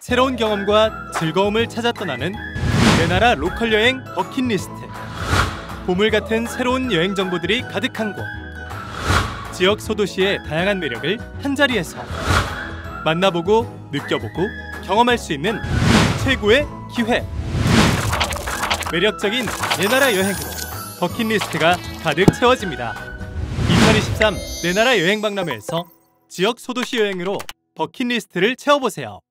새로운 경험과 즐거움을 찾아 떠나는 내 나라 로컬 여행 버킷리스트. 보물 같은 새로운 여행 정보들이 가득한 곳. 지역 소도시의 다양한 매력을 한자리에서 만나보고 느껴보고 경험할 수 있는 최고의 기회. 매력적인 내 나라 여행으로 버킷리스트가 가득 채워집니다. 2023 내 나라 여행 박람회에서 지역 소도시 여행으로 버킷리스트를 채워보세요.